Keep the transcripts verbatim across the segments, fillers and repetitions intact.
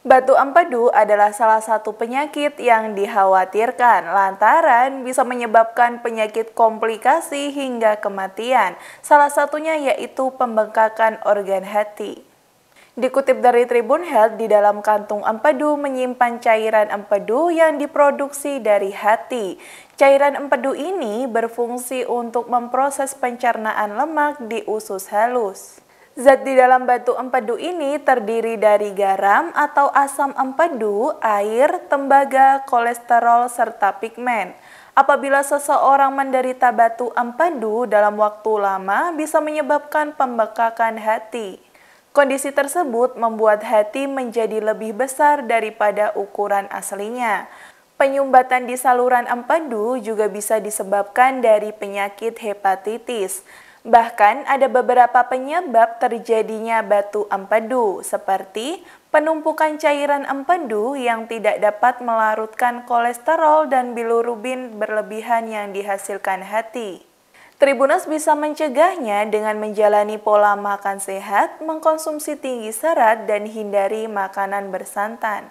Batu empedu adalah salah satu penyakit yang dikhawatirkan lantaran bisa menyebabkan penyakit komplikasi hingga kematian. Salah satunya yaitu pembengkakan organ hati. Dikutip dari Tribun Health, di dalam kantung empedu menyimpan cairan empedu yang diproduksi dari hati. Cairan empedu ini berfungsi untuk memproses pencernaan lemak di usus halus. Zat di dalam batu empedu ini terdiri dari garam atau asam empedu, air, tembaga, kolesterol, serta pigmen. Apabila seseorang menderita batu empedu dalam waktu lama bisa menyebabkan pembengkakan hati. Kondisi tersebut membuat hati menjadi lebih besar daripada ukuran aslinya. Penyumbatan di saluran empedu juga bisa disebabkan dari penyakit hepatitis. Bahkan ada beberapa penyebab terjadinya batu empedu, seperti penumpukan cairan empedu yang tidak dapat melarutkan kolesterol dan bilirubin berlebihan yang dihasilkan hati. Tribuners bisa mencegahnya dengan menjalani pola makan sehat, mengkonsumsi tinggi serat, dan hindari makanan bersantan.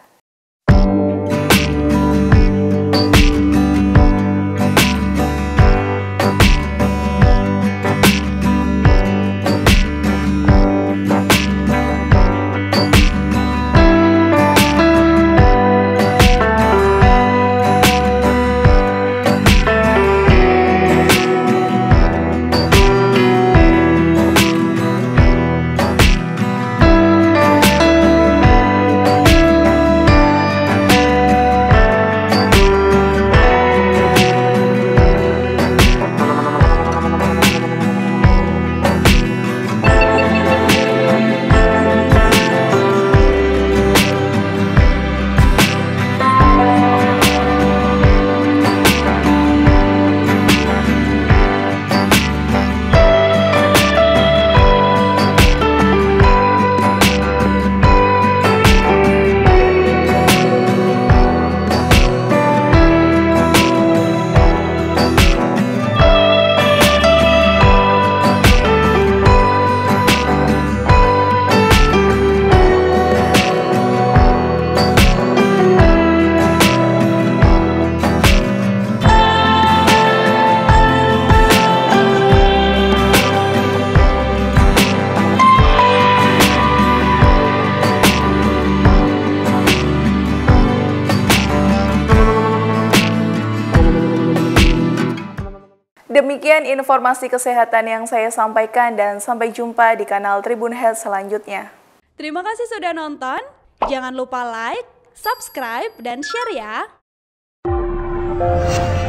Demikian informasi kesehatan yang saya sampaikan dan sampai jumpa di kanal Tribun Health selanjutnya. Terima kasih sudah nonton. Jangan lupa like, subscribe, dan share ya.